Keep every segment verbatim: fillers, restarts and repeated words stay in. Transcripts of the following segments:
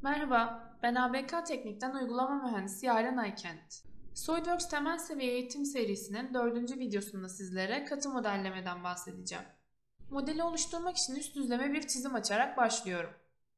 Merhaba, ben A B K Teknik'ten uygulama mühendisi Yaren Aykent. SolidWorks temel seviye eğitim serisinin dördüncü videosunda sizlere katı modellemeden bahsedeceğim. Modeli oluşturmak için üst düzleme bir çizim açarak başlıyorum.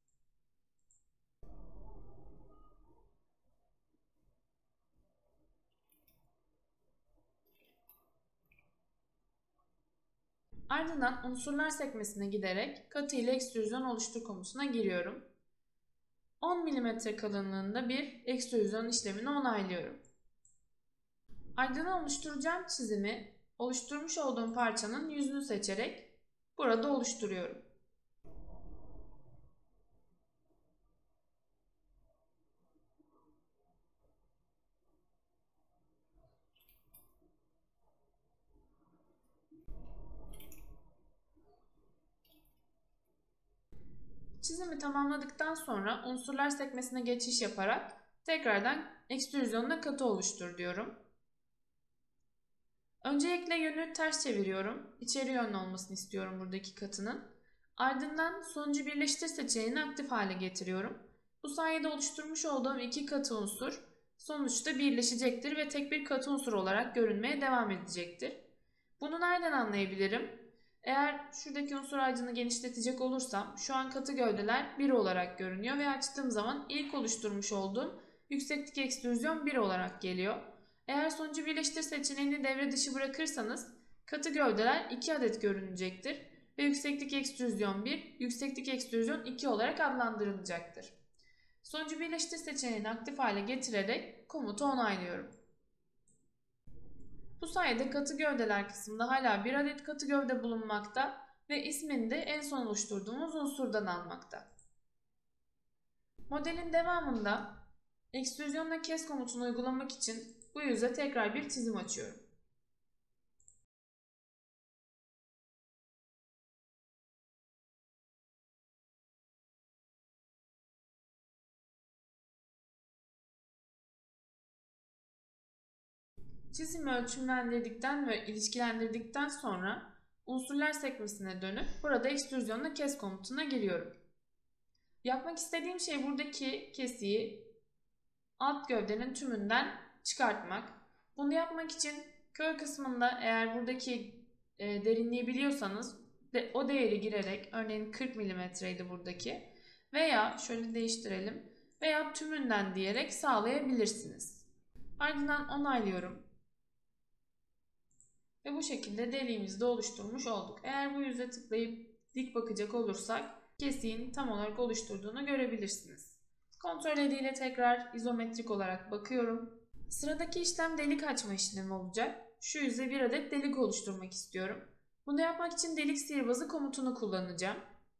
Ardından unsurlar sekmesine giderek katı ile ekstrüzyon oluştur komutuna giriyorum. on milimetre kalınlığında bir ekstrüzyon işlemini onaylıyorum. Ardından oluşturacağım çizimi oluşturmuş olduğum parçanın yüzünü seçerek burada oluşturuyorum. Çizimi tamamladıktan sonra unsurlar sekmesine geçiş yaparak tekrardan ekstrüzyonla katı oluştur diyorum. Öncelikle yönü ters çeviriyorum. İçeri yönlü olmasını istiyorum buradaki katının. Ardından sonucu birleştir seçeneğini aktif hale getiriyorum. Bu sayede oluşturmuş olduğum iki katı unsur sonuçta birleşecektir ve tek bir katı unsur olarak görünmeye devam edecektir. Bunu nereden anlayabilirim? Eğer şuradaki unsur ağacını genişletecek olursam şu an katı gövdeler bir olarak görünüyor ve açtığım zaman ilk oluşturmuş olduğum yükseklik ekstrüzyon bir olarak geliyor. Eğer sonucu birleştir seçeneğini devre dışı bırakırsanız katı gövdeler iki adet görünecektir ve yükseklik ekstrüzyon bir, yükseklik ekstrüzyon iki olarak adlandırılacaktır. Sonucu birleştir seçeneğini aktif hale getirerek komutu onaylıyorum. Bu sayede katı gövdeler kısmında hala bir adet katı gövde bulunmakta ve ismini de en son oluşturduğumuz unsurdan almakta. Modelin devamında ekstrüzyonla kes komutunu uygulamak için bu yüze tekrar bir çizim açıyorum. Çizimi ölçümlendirdikten ve ilişkilendirdikten sonra unsurlar sekmesine dönüp burada ekstrüzyonla kes komutuna giriyorum. Yapmak istediğim şey buradaki kesiyi alt gövdenin tümünden çıkartmak. Bunu yapmak için kör kısmında eğer buradaki e, derinliği biliyorsanız de, o değeri girerek örneğin kırk milimetreydi buradaki veya şöyle değiştirelim veya tümünden diyerek sağlayabilirsiniz. Ardından onaylıyorum. Ve bu şekilde deliğimizi de oluşturmuş olduk. Eğer bu yüze tıklayıp dik bakacak olursak kesiğin tam olarak oluşturduğunu görebilirsiniz. Kontrol eliyle tekrar izometrik olarak bakıyorum. Sıradaki işlem delik açma işlemi olacak. Şu yüze bir adet delik oluşturmak istiyorum. Bunu yapmak için delik sihirbazı komutunu kullanacağım.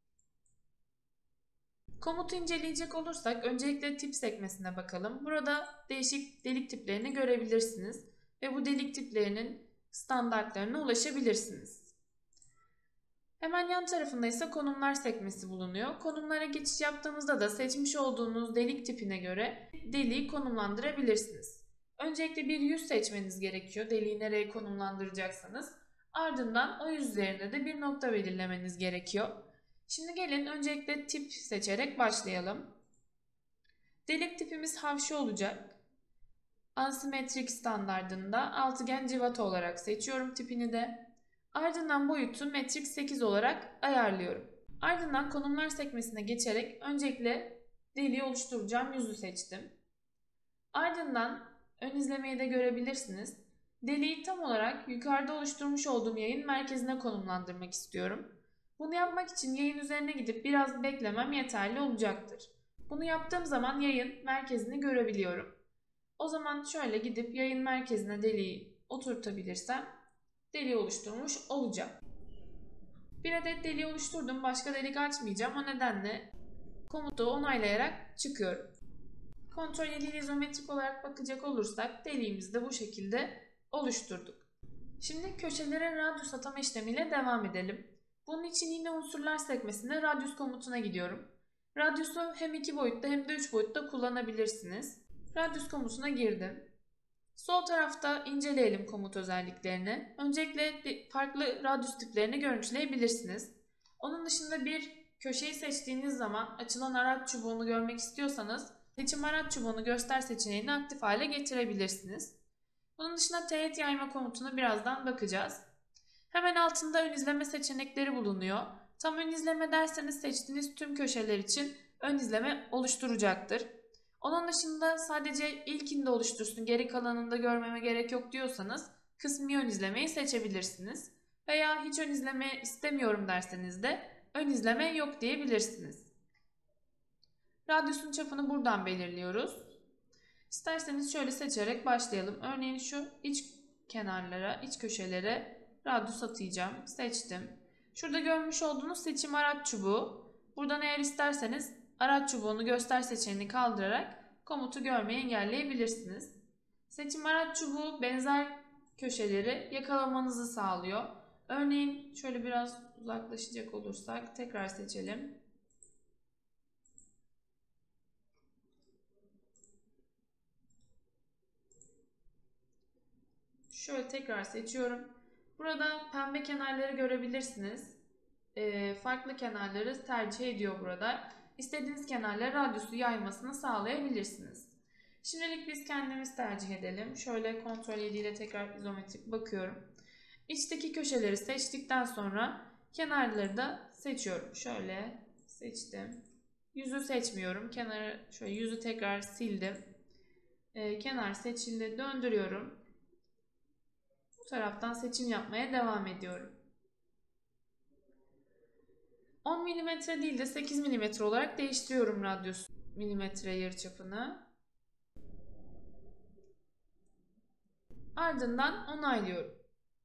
Komutu inceleyecek olursak öncelikle tip sekmesine bakalım. Burada değişik delik tiplerini görebilirsiniz ve bu delik tiplerinin standartlarına ulaşabilirsiniz. Hemen yan tarafında ise konumlar sekmesi bulunuyor. Konumlara geçiş yaptığımızda da seçmiş olduğunuz delik tipine göre deliği konumlandırabilirsiniz. Öncelikle bir yüz seçmeniz gerekiyor deliği nereye konumlandıracaksanız. Ardından o yüz üzerinde de bir nokta belirlemeniz gerekiyor. Şimdi gelin öncelikle tip seçerek başlayalım. Delik tipimiz havşi olacak. Asimetrik standardında altıgen civata olarak seçiyorum tipini de. Ardından boyutu metrik sekiz olarak ayarlıyorum. Ardından konumlar sekmesine geçerek öncelikle deliği oluşturacağım yüzü seçtim. Ardından ön izlemeyi de görebilirsiniz. Deliği tam olarak yukarıda oluşturmuş olduğum yayın merkezine konumlandırmak istiyorum. Bunu yapmak için yayın üzerine gidip biraz beklemem yeterli olacaktır. Bunu yaptığım zaman yayın merkezini görebiliyorum. O zaman şöyle gidip yayın merkezine deliği oturtabilirsem deliği oluşturmuş olacağım. Bir adet deliği oluşturdum. Başka delik açmayacağım. O nedenle komutu onaylayarak çıkıyorum. Kontrol eliyle izometrik olarak bakacak olursak deliğimizi de bu şekilde oluşturduk. Şimdi köşelere radyus atama işlemiyle devam edelim. Bunun için yine unsurlar sekmesinde radyus komutuna gidiyorum. Radyusu hem iki boyutta hem de üç boyutta kullanabilirsiniz. Radyus komutuna girdim. Sol tarafta inceleyelim komut özelliklerini. Öncelikle farklı radyus tiplerini görüntüleyebilirsiniz. Onun dışında bir Köşeyi seçtiğiniz zaman açılan araç çubuğunu görmek istiyorsanız seçim araç çubuğunu göster seçeneğini aktif hale getirebilirsiniz. Bunun dışında teğet yayma komutuna birazdan bakacağız. Hemen altında ön izleme seçenekleri bulunuyor. Tam ön izleme derseniz seçtiğiniz tüm köşeler için ön izleme oluşturacaktır. Onun dışında sadece ilkinde oluştursun, geri kalanında görmeme gerek yok diyorsanız kısmi ön izlemeyi seçebilirsiniz. Veya hiç ön izleme istemiyorum derseniz de ön izleme yok diyebilirsiniz. Radyusun çapını buradan belirliyoruz. İsterseniz şöyle seçerek başlayalım. Örneğin şu iç kenarlara, iç köşelere radyus atayacağım. Seçtim. Şurada görmüş olduğunuz seçim araç çubuğu. Buradan eğer isterseniz araç çubuğunu göster seçeneğini kaldırarak komutu görmeyi engelleyebilirsiniz. Seçim araç çubuğu benzer köşeleri yakalamanızı sağlıyor. Örneğin şöyle biraz uzaklaşacak olursak tekrar seçelim. Şöyle tekrar seçiyorum. Burada pembe kenarları görebilirsiniz. E, farklı kenarları tercih ediyor burada. İstediğiniz kenarlara radyusu yaymasını sağlayabilirsiniz. Şimdilik biz kendimiz tercih edelim. Şöyle kontrol yedi ile tekrar izometrik bakıyorum. İçteki köşeleri seçtikten sonra kenarları da seçiyorum. Şöyle seçtim. Yüzü seçmiyorum. Kenarı şöyle yüzü tekrar sildim. E, kenar seçildi. Döndürüyorum. Bu taraftan seçim yapmaya devam ediyorum. on milimetre değil de sekiz milimetre olarak değiştiriyorum radyus milimetre yarıçapını. Ardından onaylıyorum.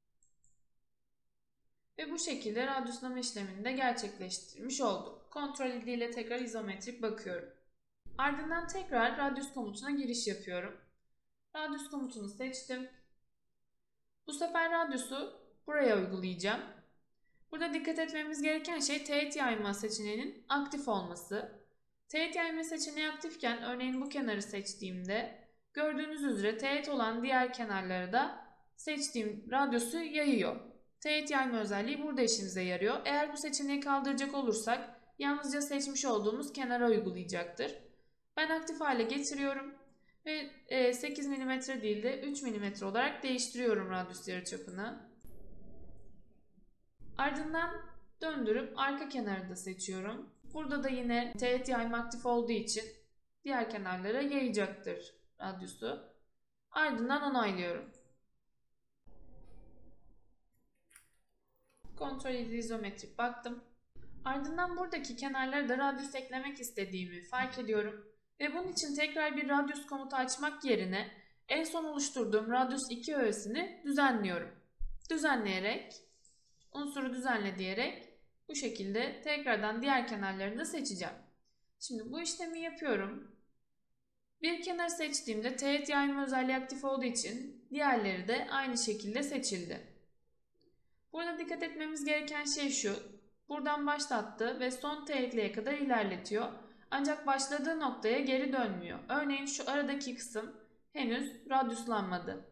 Ve bu şekilde radyoslama işlemini de gerçekleştirmiş oldum. Kontrol ile tekrar izometrik bakıyorum. Ardından tekrar radyus komutuna giriş yapıyorum. Radyus komutunu seçtim. Bu sefer radyusu buraya uygulayacağım. Burada dikkat etmemiz gereken şey teğet yayma seçeneğinin aktif olması. Teğet yayma seçeneği aktifken örneğin bu kenarı seçtiğimde gördüğünüz üzere teğet olan diğer kenarları da seçtiğim radyosu yayıyor. Teğet yayma özelliği burada işimize yarıyor. Eğer bu seçeneği kaldıracak olursak yalnızca seçmiş olduğumuz kenara uygulayacaktır. Ben aktif hale getiriyorum ve sekiz milimetre değil de üç milimetre olarak değiştiriyorum radyus yarıçapını. Ardından döndürüp arka kenarı da seçiyorum. Burada da yine teğet yayma aktif olduğu için diğer kenarlara yayacaktır radyusu. Ardından onaylıyorum. Kontrol ile izometrik baktım. Ardından buradaki kenarlara da radyus eklemek istediğimi fark ediyorum. Ve bunun için tekrar bir radyus komutu açmak yerine en son oluşturduğum radyus iki öğesini düzenliyorum. Düzenleyerek, unsuru düzenle diyerek bu şekilde tekrardan diğer kenarlarını da seçeceğim. Şimdi bu işlemi yapıyorum. Bir kenar seçtiğimde teğet yayma özelliği aktif olduğu için diğerleri de aynı şekilde seçildi. Burada dikkat etmemiz gereken şey şu. Buradan başlattı ve son teğetliğe kadar ilerletiyor. Ancak başladığı noktaya geri dönmüyor. Örneğin şu aradaki kısım henüz radyuslanmadı.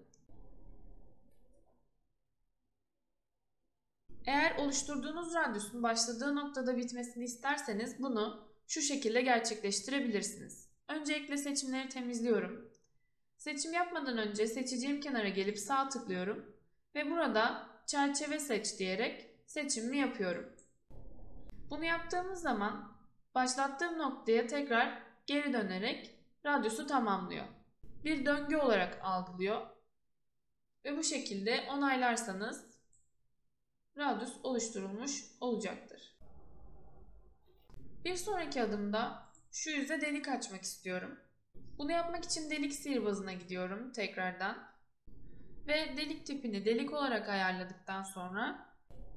Eğer oluşturduğunuz radyusun başladığı noktada bitmesini isterseniz bunu şu şekilde gerçekleştirebilirsiniz. Öncelikle seçimleri temizliyorum. Seçim yapmadan önce seçeceğim kenara gelip sağ tıklıyorum ve burada çerçeve seç diyerek seçimimi yapıyorum. Bunu yaptığımız zaman başlattığım noktaya tekrar geri dönerek radyusu tamamlıyor. Bir döngü olarak algılıyor ve bu şekilde onaylarsanız radyus oluşturulmuş olacaktır. Bir sonraki adımda şu yüze delik açmak istiyorum. Bunu yapmak için delik sihirbazına gidiyorum tekrardan. Ve delik tipini delik olarak ayarladıktan sonra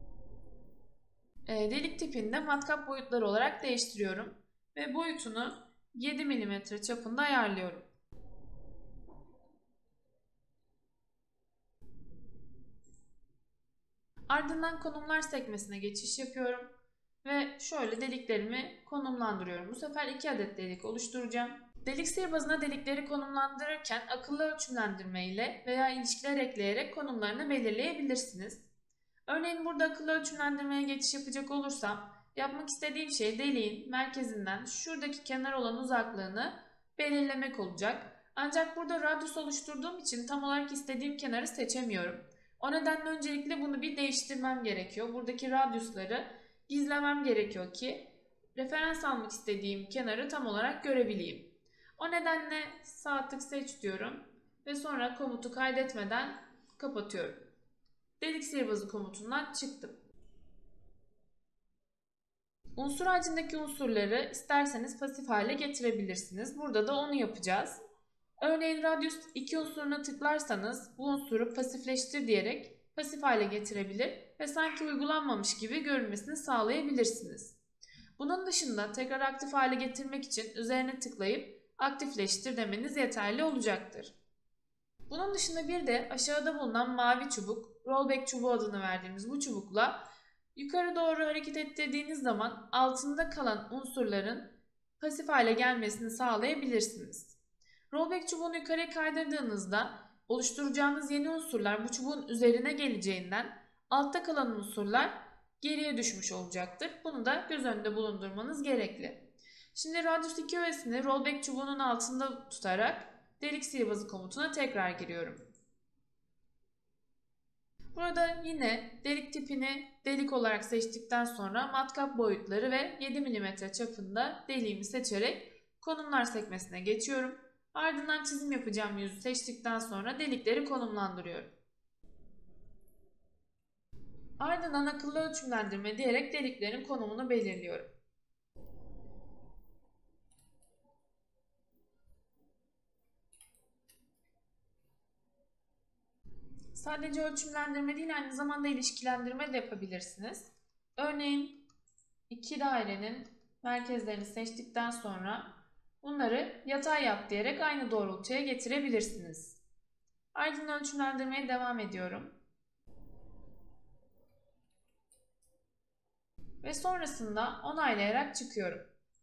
e, delik tipini de matkap boyutları olarak değiştiriyorum. Ve boyutunu yedi milimetre çapında ayarlıyorum. Ardından konumlar sekmesine geçiş yapıyorum. Ve şöyle deliklerimi konumlandırıyorum. Bu sefer iki adet delik oluşturacağım. Delik sihirbazına delikleri konumlandırırken akıllı ölçümlendirme ile veya ilişkiler ekleyerek konumlarını belirleyebilirsiniz. Örneğin burada akıllı ölçümlendirmeye geçiş yapacak olursam yapmak istediğim şey deliğin merkezinden şuradaki kenar olan uzaklığını belirlemek olacak. Ancak burada radyus oluşturduğum için tam olarak istediğim kenarı seçemiyorum. O nedenle öncelikle bunu bir değiştirmem gerekiyor. Buradaki radyusları gizlemem gerekiyor ki referans almak istediğim kenarı tam olarak görebileyim. O nedenle sağ tık seç diyorum ve sonra komutu kaydetmeden kapatıyorum. Delik sihirbazı komutundan çıktım. Unsur ağacındaki unsurları isterseniz pasif hale getirebilirsiniz. Burada da onu yapacağız. Örneğin radyus iki unsuruna tıklarsanız bu unsuru pasifleştir diyerek pasif hale getirebilir ve sanki uygulanmamış gibi görünmesini sağlayabilirsiniz. Bunun dışında tekrar aktif hale getirmek için üzerine tıklayıp aktifleştir demeniz yeterli olacaktır. Bunun dışında bir de aşağıda bulunan mavi çubuk, rollback çubuğu adını verdiğimiz bu çubukla yukarı doğru hareket ettirdiğiniz zaman altında kalan unsurların pasif hale gelmesini sağlayabilirsiniz. Rollback çubuğunu yukarıya kaydırdığınızda oluşturacağınız yeni unsurlar bu çubuğun üzerine geleceğinden altta kalan unsurlar geriye düşmüş olacaktır. Bunu da göz önünde bulundurmanız gerekli. Şimdi radyus iki öğesini rollback çubuğunun altında tutarak delik sihirbazı komutuna tekrar giriyorum. Burada yine delik tipini delik olarak seçtikten sonra matkap boyutları ve yedi milimetre çapında deliğimi seçerek konumlar sekmesine geçiyorum. Ardından çizim yapacağım yüzü seçtikten sonra delikleri konumlandırıyorum. Ardından akıllı ölçümlendirme diyerek deliklerin konumunu belirliyorum. Sadece ölçümlendirme değil, aynı zamanda ilişkilendirme de yapabilirsiniz. Örneğin iki dairenin merkezlerini seçtikten sonra bunları yatay yap diyerek aynı doğrultuya getirebilirsiniz. Ardından ölçümlendirmeye devam ediyorum. Ve sonrasında onaylayarak çıkıyorum.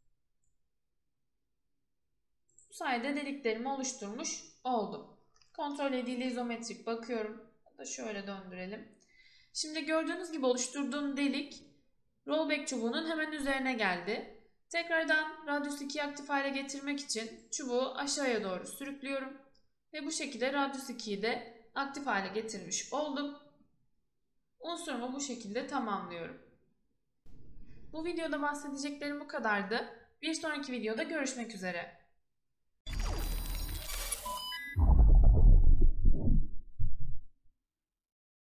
Bu sayede deliklerimi oluşturmuş oldum. Kontrol ediyle izometrik bakıyorum. Da şöyle döndürelim. Şimdi gördüğünüz gibi oluşturduğum delik rollback çubuğunun hemen üzerine geldi. Tekrardan radyus ikiyi aktif hale getirmek için çubuğu aşağıya doğru sürüklüyorum. Ve bu şekilde radyus ikiyi de aktif hale getirmiş oldum. Unsurumu bu şekilde tamamlıyorum. Bu videoda bahsedeceklerim bu kadardı. Bir sonraki videoda görüşmek üzere.